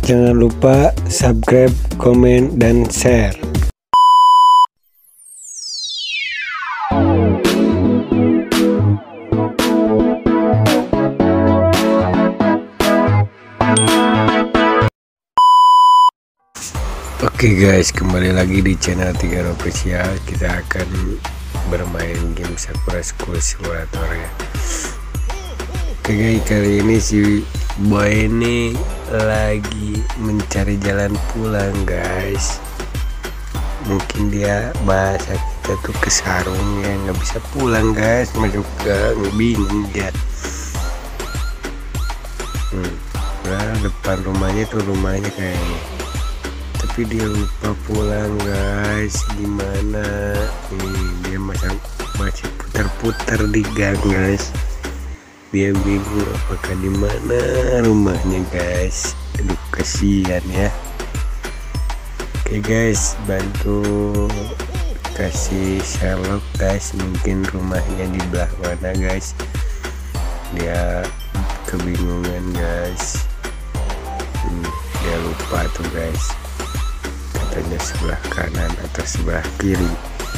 Jangan lupa subscribe, komen, dan share. Oke guys, kembali lagi di channel Tigar Official. Kita akan bermain game Sakura School Simulator ya. Oke guys, kali ini si boy ini lagi mencari jalan pulang guys. Mungkin dia bahasa kita tuh ke sarung ya, nggak bisa pulang guys, masuk gang, bingung dia. Nah, depan rumahnya tuh rumahnya kayaknya, tapi dia lupa pulang guys. Gimana ini, dia masih putar-putar di gang guys. Dia bingung apakah di mana rumahnya guys. Aduh, kasihan ya. Oke guys, bantu kasih Sherlock guys, mungkin rumahnya di belah mana guys. Dia kebingungan guys. Dia lupa tuh guys, katanya sebelah kanan atau sebelah kiri.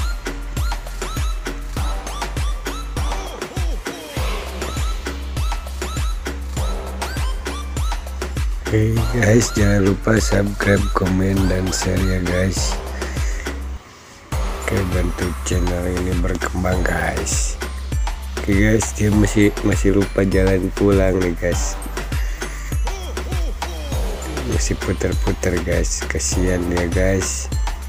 Oke guys, jangan lupa subscribe, komen, dan share ya guys. Oke, bantu channel ini berkembang guys. Oke guys, dia masih lupa jalan pulang nih guys. Masih putar-putar guys, kasihan dia guys.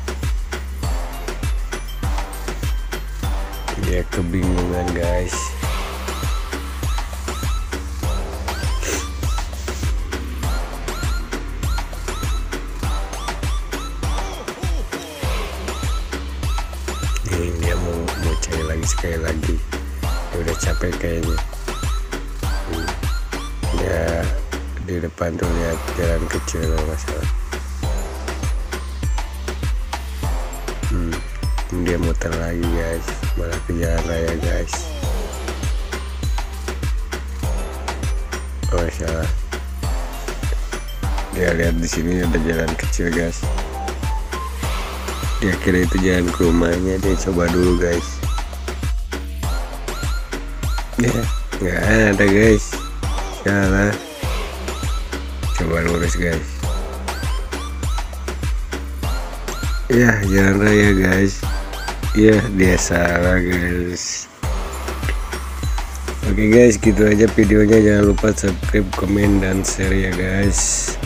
Dia kebingungan guys. Ini dia mau cari lagi sekali lagi. Dia udah capek kayaknya. Dia di depan tuh lihat jalan kecil kalau nggak salah. Dia muter lagi guys, malah ke jalan raya guys. Oh salah, dia lihat di sini ada jalan kecil guys. Dia kira itu jalan ke rumahnya, dia coba dulu guys. Ya nggak ada guys, salah. Coba lurus guys. Ya, jalan raya guys. Ya, dia salah guys. Oke guys, gitu aja videonya. Jangan lupa subscribe, komen, dan share ya guys.